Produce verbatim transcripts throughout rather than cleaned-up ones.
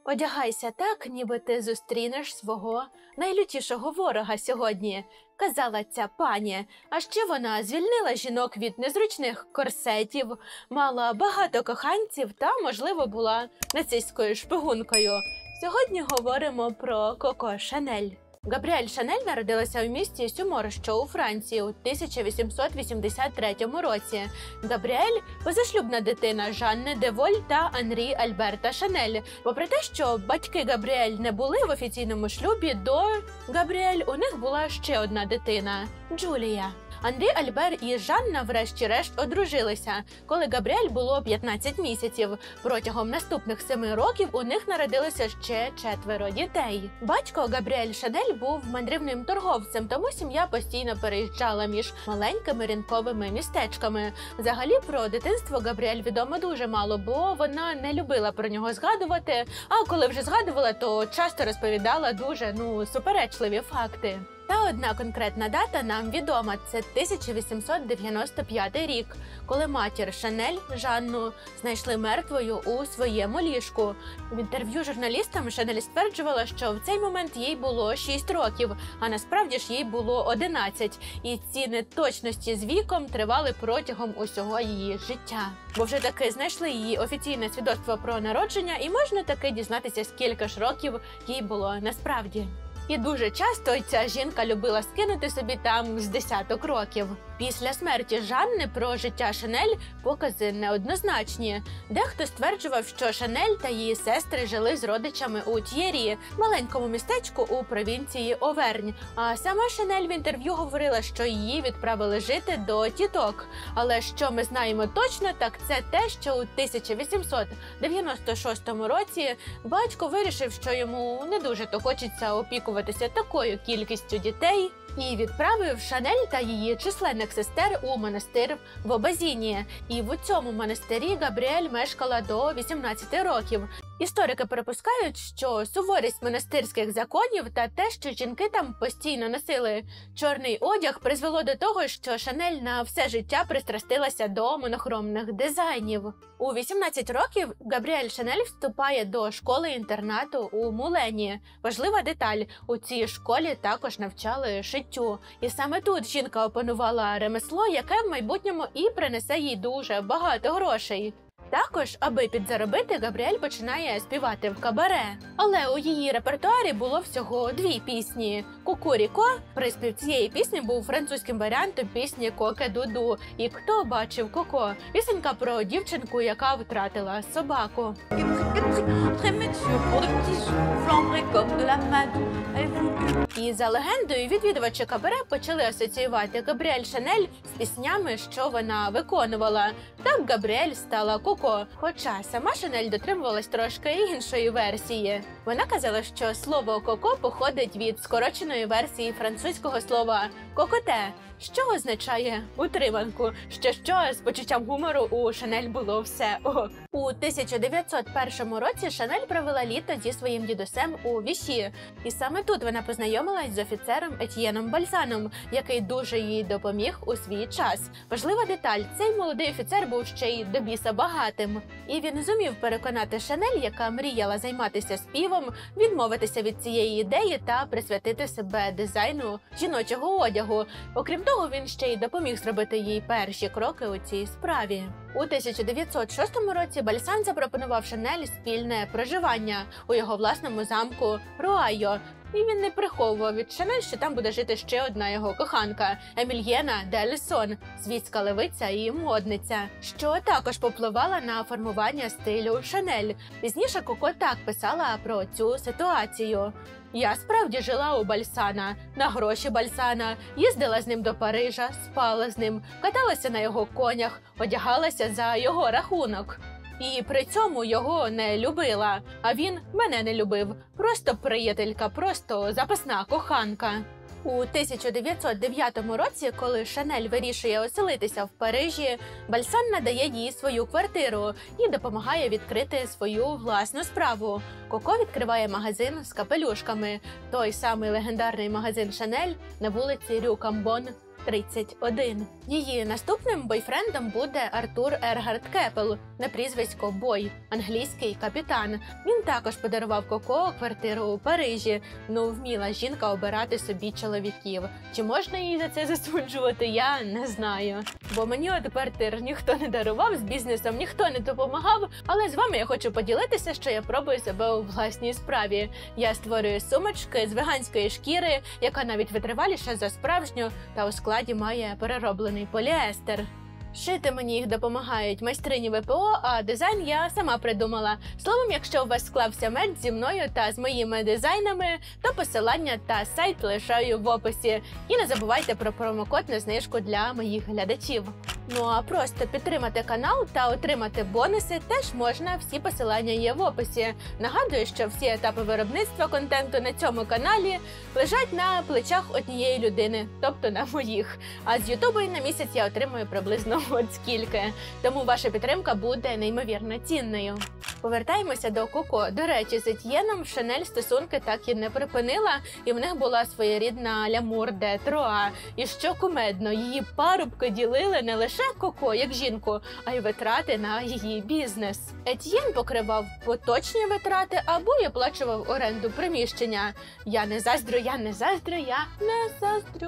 «Одягайся так, ніби ти зустрінеш свого найлютішого ворога сьогодні», – казала ця пані. А ще вона звільнила жінок від незручних корсетів, мала багато коханців та, можливо, була нацистською шпигункою. Сьогодні говоримо про Коко Шанель. Габріель Шанель народилася у місті Сюмор, що у Франції, у тисяча вісімсот вісімдесят третьому році. Габріель – позашлюбна дитина Жанни де Воль та Анрі Альберта Шанель. Попри те, що батьки Габріель не були в офіційному шлюбі, до Габріель у них була ще одна дитина – Джулія. Анрі Альбер і Жанна врешті-решт одружилися, коли Габріель було п'ятнадцять місяців. Протягом наступних семи років у них народилося ще четверо дітей. Батько Габріель Шанель був мандрівним торговцем, тому сім'я постійно переїжджала між маленькими ринковими містечками. Взагалі про дитинство Габріель відомо дуже мало, бо вона не любила про нього згадувати, а коли вже згадувала, то часто розповідала дуже, ну, суперечливі факти. Та одна конкретна дата нам відома – це тисяча вісімсот дев'яносто п'ятий рік, коли матір Шанель, Жанну, знайшли мертвою у своєму ліжку. В інтерв'ю журналістам Шанель стверджувала, що в цей момент їй було шість років, а насправді ж їй було одинадцять. І ці неточності з віком тривали протягом усього її життя. Бо вже таки знайшли її офіційне свідоцтво про народження, і можна таки дізнатися, скільки ж років їй було насправді. І дуже часто ця жінка любила скинути собі там з десяток років. Після смерті Жанни про життя Шанель покази неоднозначні. Дехто стверджував, що Шанель та її сестри жили з родичами у Т'єрі, маленькому містечку у провінції Овернь. А сама Шанель в інтерв'ю говорила, що її відправили жити до тіток. Але що ми знаємо точно, так це те, що у тисяча вісімсот дев'яносто шостому році батько вирішив, що йому не дуже-то хочеться опікуватися такою кількістю дітей, і відправив Шанель та її численних сестер у монастир в Обазіні. І в цьому монастирі Габріель мешкала до вісімнадцяти років. Історики припускають, що суворість монастирських законів та те, що жінки там постійно носили чорний одяг, призвело до того, що Шанель на все життя пристрастилася до монохромних дизайнів. У вісімнадцять років Габріель Шанель вступає до школи-інтернату у Мулені. Важлива деталь – у цій школі також навчали шиттю. І саме тут жінка опанувала ремесло, яке в майбутньому і принесе їй дуже багато грошей. Також, аби підзаробити, Габріель починає співати в кабаре. Але у її репертуарі було всього дві пісні. «Кукуріко» – приспів цієї пісні був французьким варіантом пісні «Коке-ду-ду» і «Хто бачив Коко» – пісенька про дівчинку, яка втратила собаку. І за легендою, відвідувачі кабаре почали асоціювати Габріель Шанель з піснями, що вона виконувала. Так Габріель стала Коко, хоча сама Шанель дотримувалась трошки іншої версії. Вона казала, що слово «коко» походить від скороченої версії французького слова «кокоте», що означає «утриманку», що що з почуттям гумору у Шанель було все ок. У тисяча дев'ятсот першому році Шанель провела літо зі своїм дідусем у Віші. І саме тут вона познайомилась з офіцером Етьєном Бальзаном, який дуже їй допоміг у свій час. Важлива деталь – цей молодий офіцер був ще й до біса багатим. І він зумів переконати Шанель, яка мріяла займатися співом, відмовитися від цієї ідеї та присвятити себе дизайну жіночого одягу. Окрім того, він ще й допоміг зробити їй перші кроки у цій справі. У тисяча дев'ятсот шостому році Бальзан запропонував Шанель спільне проживання у його власному замку Руайо. І він не приховував від Шанель, що там буде жити ще одна його коханка – Емільєна де Лесон, світська левиця і модниця, що також попливала на формування стилю Шанель. Пізніше Коко так писала про цю ситуацію. «Я справді жила у Бальзана, на гроші Бальзана, їздила з ним до Парижа, спала з ним, каталася на його конях, одягалася за його рахунок. І при цьому його не любила, а він мене не любив. Просто приятелька, просто запасна коханка». У тисяча дев'ятсот дев'ятому році, коли Шанель вирішує оселитися в Парижі, Бальзан надає їй свою квартиру і допомагає відкрити свою власну справу. Коко відкриває магазин з капелюшками, той самий легендарний магазин Шанель на вулиці Рю Камбон тридцять один. Її наступним бойфрендом буде Артур Ергард Кепел на прізвисько Бой, англійський капітан. Він також подарував Коко квартиру у Парижі. Ну, вміла жінка обирати собі чоловіків. Чи можна її за це засуджувати, я не знаю. Бо мені от квартир ніхто не дарував, з бізнесом ніхто не допомагав, але з вами я хочу поділитися, що я пробую себе у власній справі. Я створюю сумочки з веганської шкіри, яка навіть витриваліша за справжню, та у складі має перероблений поліестер. Шити мені їх допомагають майстрині ВПО, а дизайн я сама придумала. Словом, якщо у вас склався меч зі мною та з моїми дизайнами, то посилання та сайт лишаю в описі. І не забувайте про промокод на знижку для моїх глядачів. Ну а просто підтримати канал та отримати бонуси теж можна, всі посилання є в описі. Нагадую, що всі етапи виробництва контенту на цьому каналі лежать на плечах однієї людини, тобто на моїх. А з Ютубу на місяць я отримую приблизно от скільки. Тому ваша підтримка буде неймовірно цінною. Повертаємося до Коко. До речі, з Етьєном Шанель стосунки так і не припинила, і в них була своєрідна лямур де Троа. І що кумедно, її парубки ділили не лише Коко як жінку, а й витрати на її бізнес. Етьєн покривав поточні витрати або й оплачував оренду приміщення. Я не заздрю, я не заздрю, я не заздрю.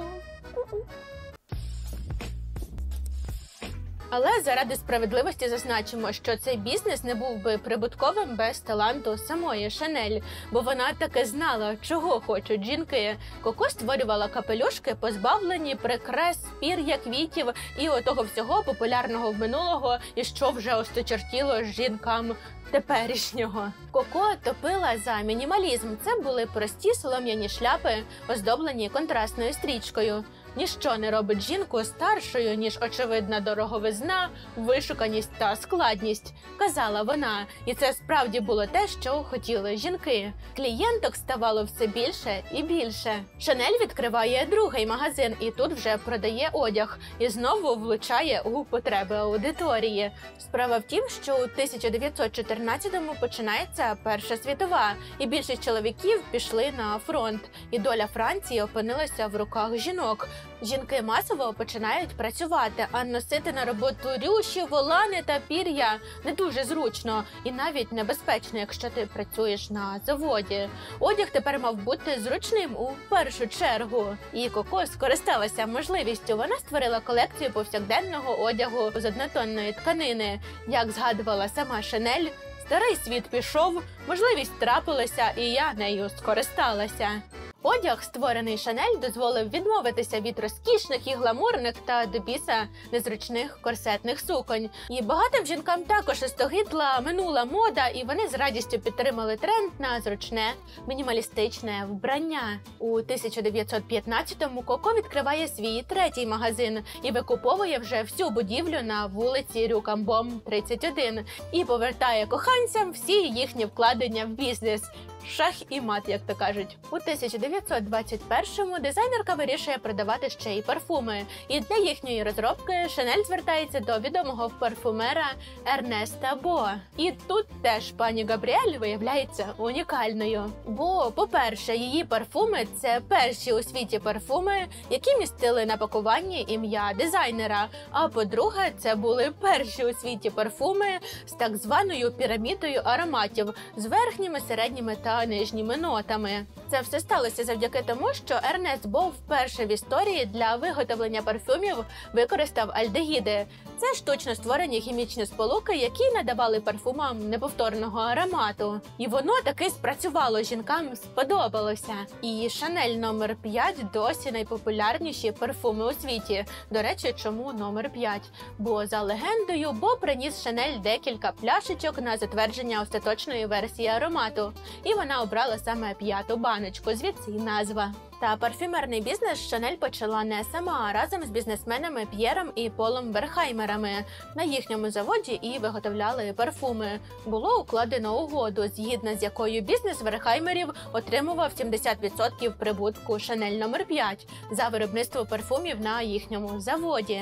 Але заради справедливості зазначимо, що цей бізнес не був би прибутковим без таланту самої Шанель, бо вона таки знала, чого хочуть жінки. Коко створювала капелюшки, позбавлені прикрас, пір'я, квітів і отого всього популярного в минулого, і що вже осточертіло жінкам теперішнього. Коко топила за мінімалізм. Це були прості солом'яні шляпи, оздоблені контрастною стрічкою. Ніщо не робить жінку старшою, ніж очевидна дороговизна, вишуканість та складність, казала вона. І це справді було те, що хотіли жінки. Клієнток ставало все більше і більше. Шанель відкриває другий магазин і тут вже продає одяг. І знову влучає у потреби аудиторії. Справа в тім, що у тисяча дев'ятсот чотирнадцятому починається Перша світова, і більшість чоловіків пішли на фронт. І доля Франції опинилася в руках жінок. Жінки масово починають працювати, а носити на роботу рюші, волани та пір'я не дуже зручно і навіть небезпечно, якщо ти працюєш на заводі. Одяг тепер мав бути зручним у першу чергу. І Коко скористалася можливістю. Вона створила колекцію повсякденного одягу з однотонної тканини. Як згадувала сама Шанель, старий світ пішов, можливість трапилася, і я нею скористалася. Одяг, створений Шанель, дозволив відмовитися від розкішних і гламурних та до біса незручних корсетних суконь. І багатим жінкам також остогидла минула мода, і вони з радістю підтримали тренд на зручне, мінімалістичне вбрання. У тисяча дев'ятсот п'ятнадцятому Коко відкриває свій третій магазин і викуповує вже всю будівлю на вулиці Рюкамбом, тридцять один, і повертає коханцям всі їхні вкладення в бізнес. Шах і мат, як то кажуть. У тисяча дев'ятсот двадцять першому дизайнерка вирішує продавати ще й парфуми. І для їхньої розробки Шанель звертається до відомого парфумера Ернеста Бо. І тут теж пані Габріель виявляється унікальною. Бо, по-перше, її парфуми – це перші у світі парфуми, які містили на пакуванні ім'я дизайнера. А по-друге, це були перші у світі парфуми з так званою пірамідою ароматів, з верхніми, середніми та нижніми нотами. Це все сталося завдяки тому, що Ернест Бо вперше в історії для виготовлення парфюмів використав альдегіди. Це штучно створені хімічні сполуки, які надавали парфумам неповторного аромату. І воно таки спрацювало, жінкам сподобалося. І Шанель номер п'ять досі найпопулярніші парфуми у світі. До речі, чому номер п'ять? Бо за легендою Бо приніс Шанель декілька пляшечок на затвердження остаточної версії аромату. І вона обрала саме п'яту баночку, звідси й назва. Та парфюмерний бізнес Шанель почала не сама, а разом з бізнесменами П'єром і Полом Верхаймерами. На їхньому заводі і виготовляли парфуми. Було укладено угоду, згідно з якою бізнес Верхаймерів отримував сімдесят відсотків прибутку Шанель номер п'ять за виробництво парфумів на їхньому заводі.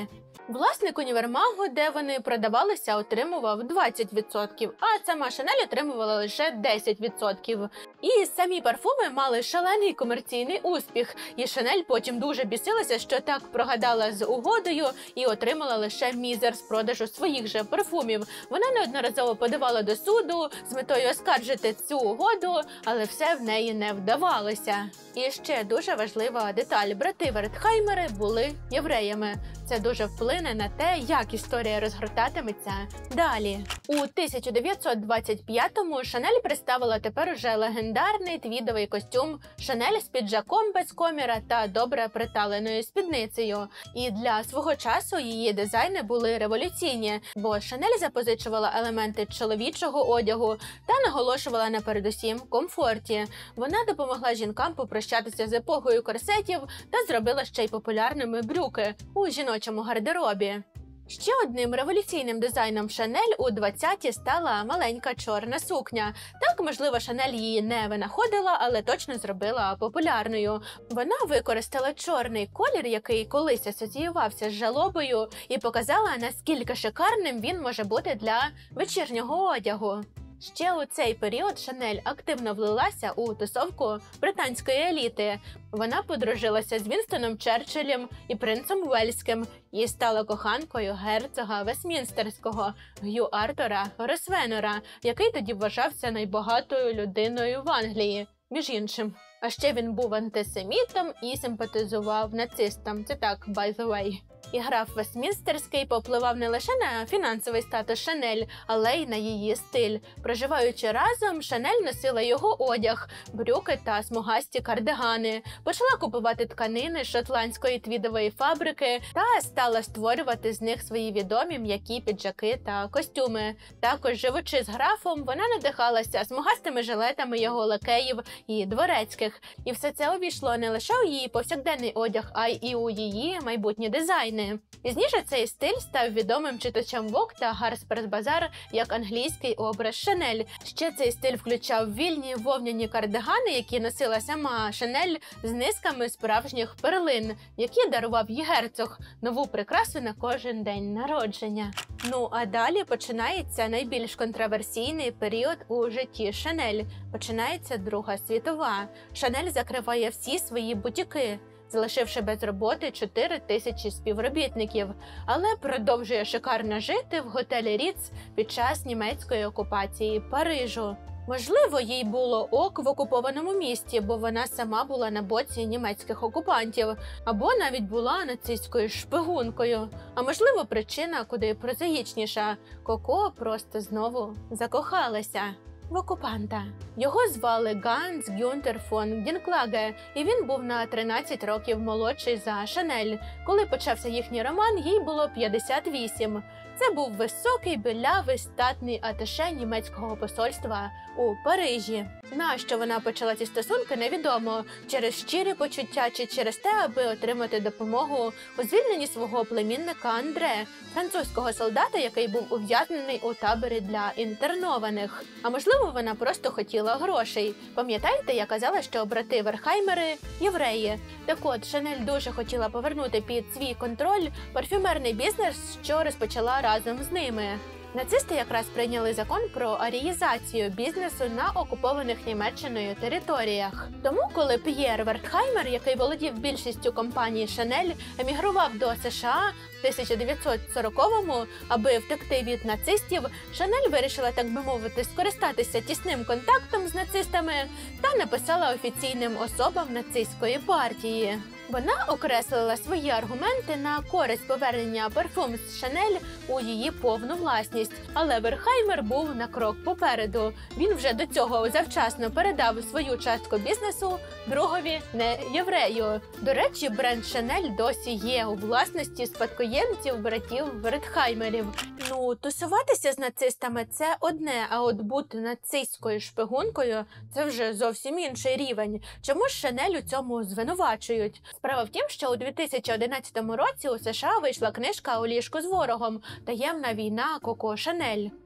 Власник універмагу, де вони продавалися, отримував двадцять відсотків, а сама Шанель отримувала лише десять відсотків. І самі парфуми мали шалений комерційний успіх, і Шанель потім дуже бісилася, що так прогадала з угодою і отримала лише мізер з продажу своїх же парфумів. Вона неодноразово подавала до суду з метою оскаржити цю угоду, але все в неї не вдавалося. І ще дуже важлива деталь – брати Вертхаймери були євреями. Це дуже вплине на те, як історія розгортатиметься далі. У тисяча дев'ятсот двадцять п'ятому Шанель представила тепер уже легендарний твідовий костюм Шанель з піджаком без коміра та добре приталеною спідницею. І для свого часу її дизайни були революційні, бо Шанель запозичувала елементи чоловічого одягу та наголошувала на передусім комфорті. Вона допомогла жінкам попрощатися з епохою корсетів та зробила ще й популярними брюки у жіночому гардеробі. Ще одним революційним дизайном Шанель у двадцяті стала маленька чорна сукня. Так, можливо, Шанель її не винаходила, але точно зробила популярною. Вона використала чорний колір, який колись асоціювався з жалобою, і показала, наскільки шикарним він може бути для вечірнього одягу. Ще у цей період Шанель активно влилася у тусовку британської еліти. Вона подружилася з Вінстоном Черчиллем і принцем Уельським і стала коханкою герцога Вестмінстерського Г'ю Артура Гросвенора, який тоді вважався найбагатою людиною в Англії, між іншим. А ще він був антисемітом і симпатизував нацистам. Це так, by the way. І граф Вестмінстерський попливав не лише на фінансовий статус Шанель, але й на її стиль. Проживаючи разом, Шанель носила його одяг, брюки та смугасті кардигани, почала купувати тканини з шотландської твідової фабрики та стала створювати з них свої відомі м'які піджаки та костюми. Також, живучи з графом, вона надихалася смугастими жилетами його лакеїв і дворецьких. І все це увійшло не лише у її повсякденний одяг, а й і у її майбутні дизайни. Пізніше цей стиль став відомим читачам Vogue та Harper's Bazaar як англійський образ Шанель. Ще цей стиль включав вільні вовняні кардигани, які носила сама Шанель з низками справжніх перлин, які дарував їй герцог, нову прикрасу на кожен день народження. Ну а далі починається найбільш контроверсійний період у житті Шанель. Починається Друга світова. Шанель закриває всі свої бутіки, залишивши без роботи чотири тисячі співробітників, але продовжує шикарно жити в готелі Ріц під час німецької окупації Парижу. Можливо, їй було ок в окупованому місті, бо вона сама була на боці німецьких окупантів, або навіть була нацистською шпигункою. А можливо, причина куди прозаїчніша – Коко просто знову закохалася в окупанта. Його звали Ганс Гюнтер фон Дінклаге, і він був на тринадцять років молодший за Шанель. Коли почався їхній роман, їй було п'ятдесят вісім. Це був високий, білявий, статний аташе німецького посольства у Парижі. Нащо вона почала ці стосунки, невідомо. Через щирі почуття чи через те, аби отримати допомогу у звільненні свого племінника Андре, французького солдата, який був ув'язнений у таборі для інтернованих. А можливо, вона просто хотіла грошей. Пам'ятаєте, я казала, що брати Верхаймери – євреї? Так от, Шанель дуже хотіла повернути під свій контроль парфюмерний бізнес, що розпочала разом з ними. Нацисти якраз прийняли закон про аріїзацію бізнесу на окупованих Німеччиною територіях. Тому, коли П'єр Вертхаймер, який володів більшістю компанії Шанель, емігрував до США в тисяча дев'ятсот сороковому, аби втекти від нацистів, Шанель вирішила, так би мовити, скористатися тісним контактом з нацистами та написала офіційним особам нацистської партії. Вона окреслила свої аргументи на користь повернення парфум з Шанель у її повну власність. Але Верхаймер був на крок попереду. Він вже до цього завчасно передав свою частку бізнесу другові не-єврею. До речі, бренд Шанель досі є у власності спадкоємців братів Вертхаймерів. Ну, тусуватися з нацистами – це одне, а от бути нацистською шпигункою – це вже зовсім інший рівень. Чому ж Шанель у цьому звинувачують? Справа в тім, що у дві тисячі одинадцятому році у США вийшла книжка «У ліжку з ворогом. Таємна війна Коко Шанель».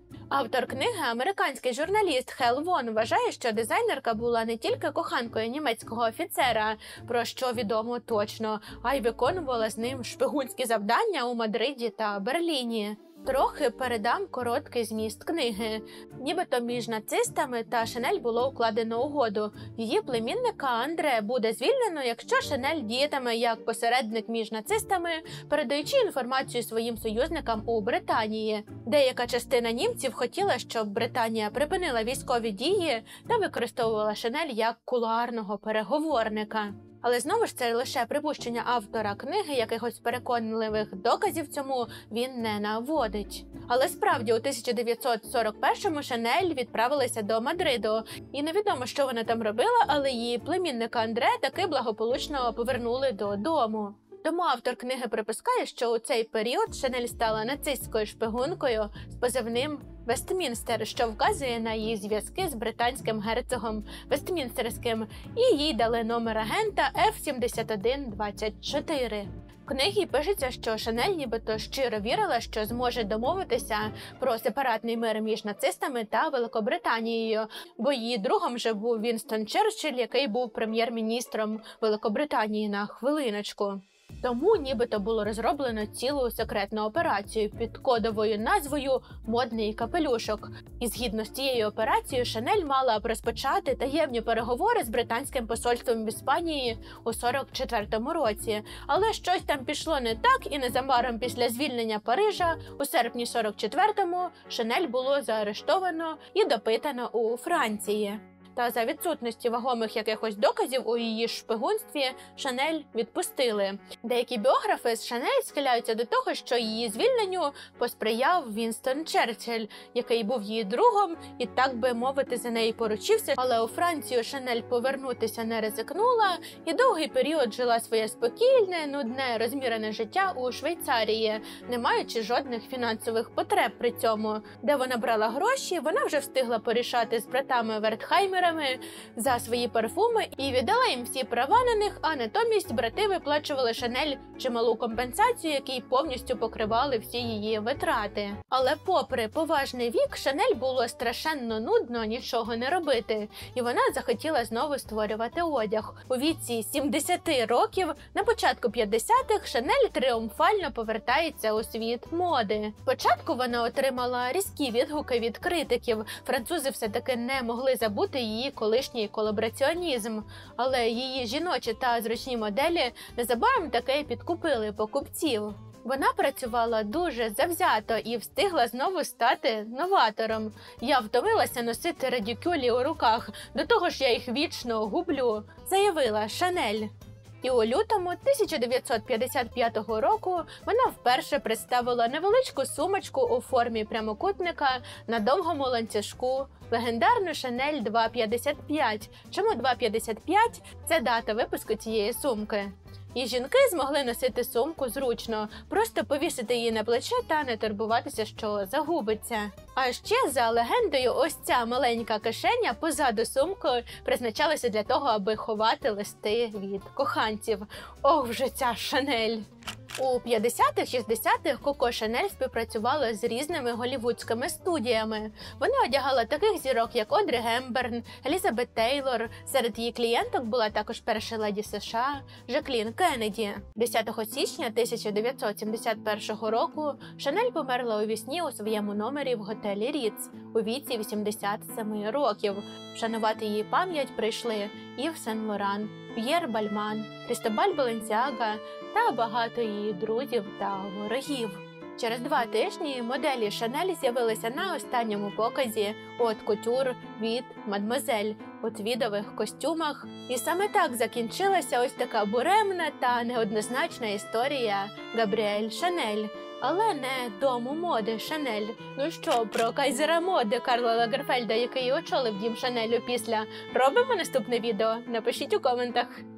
Автор книги, американський журналіст Хел Вон, вважає, що дизайнерка була не тільки коханкою німецького офіцера, про що відомо точно, а й виконувала з ним шпигунські завдання у Мадриді та Берліні. Трохи передам короткий зміст книги. Нібито між нацистами та Шанель було укладено угоду. Її племінника Андре буде звільнено, якщо Шанель діятиме як посередник між нацистами, передаючи інформацію своїм союзникам у Британії. Деяка частина німців хотіла, щоб Британія припинила військові дії та використовувала Шанель як кулуарного переговорника. Але знову ж це лише припущення автора книги, якихось переконливих доказів цьому він не наводить. Але справді у тисяча дев'ятсот сорок першому Шанель відправилася до Мадриду. І невідомо, що вона там робила, але її племінника Андре таки благополучно повернули додому. Тому автор книги припускає, що у цей період Шанель стала нацистською шпигункою з позивним Вестмінстер, що вказує на її зв'язки з британським герцогом Вестмінстерським, і їй дали номер агента Ф сімдесят один двадцять чотири. В книгі пишеться, що Шанель нібито щиро вірила, що зможе домовитися про сепаратний мир між нацистами та Великобританією, бо її другом вже був Вінстон Черчилль, який був прем'єр-міністром Великобританії на хвилиночку. Тому нібито було розроблено цілу секретну операцію під кодовою назвою «Модний капелюшок». І згідно з цією операцією Шанель мала б розпочати таємні переговори з британським посольством в Іспанії у сорок четвертому році. Але щось там пішло не так, і незабаром після звільнення Парижа у серпні сорок четвертому Шанель було заарештовано і допитано у Франції. Та за відсутності вагомих якихось доказів у її шпигунстві Шанель відпустили. Деякі біографи з Шанель схиляються до того, що її звільненню посприяв Вінстон Черчилль, який був її другом і, так би мовити, за неї поручився. Але у Францію Шанель повернутися не ризикнула і довгий період жила своє спокійне, нудне, розмірене життя у Швейцарії, не маючи жодних фінансових потреб при цьому. Де вона брала гроші, вона вже встигла порішати з братами Вертхаймерами за свої парфуми і віддала їм всі права на них, а натомість брати виплачували Шанель чималу компенсацію, які повністю покривали всі її витрати. Але попри поважний вік, Шанель було страшенно нудно нічого не робити, і вона захотіла знову створювати одяг. У віці сімдесят років, на початку п'ятдесятих, Шанель тріумфально повертається у світ моди. Спочатку вона отримала різкі відгуки від критиків, французи все-таки не могли забути її її колишній колабораціонізм, але її жіночі та зручні моделі незабаром таки підкупили покупців. Вона працювала дуже завзято і встигла знову стати новатором. «Я втомилася носити радикюлі у руках, до того ж я їх вічно гублю», заявила Шанель. І у лютому тисяча дев'ятсот п'ятдесят п'ятого року вона вперше представила невеличку сумочку у формі прямокутника на довгому ланцюжку, легендарну Шанель два п'ятдесят п'ять. Чому два п'ятдесят п'ять? Це дата випуску цієї сумки. І жінки змогли носити сумку зручно, просто повісити її на плече та не турбуватися, що загубиться. А ще, за легендою, ось ця маленька кишеня позаду сумки призначалася для того, аби ховати листи від коханців. Ох, вже ця Шанель! У п'ятдесятих-шістдесятих Коко Шанель співпрацювала з різними голлівудськими студіями. Вона одягала таких зірок, як Одрі Гепберн, Елізабет Тейлор. Серед її клієнток була також перша леді США Жаклін Кеннеді. десятого січня тисяча дев'ятсот сімдесят першого року Шанель померла у вісні у своєму номері в готелі Ріц у віці вісімдесят семи років. Вшанувати її пам'ять прийшли Ів Сен-Лоран, П'єр Бальман, Крістобаль Баленсіага та багато її друзів та ворогів. Через два тижні моделі Шанель з'явилися на останньому показі от Кутюр від Мадмозель у твідових костюмах. І саме так закінчилася ось така буремна та неоднозначна історія Габріель Шанель. Але не дому моди Шанель. Ну що, про кайзера моди Карла Лагерфельда, який очолив дім Шанелю після, робимо наступне відео? Напишіть у коментах.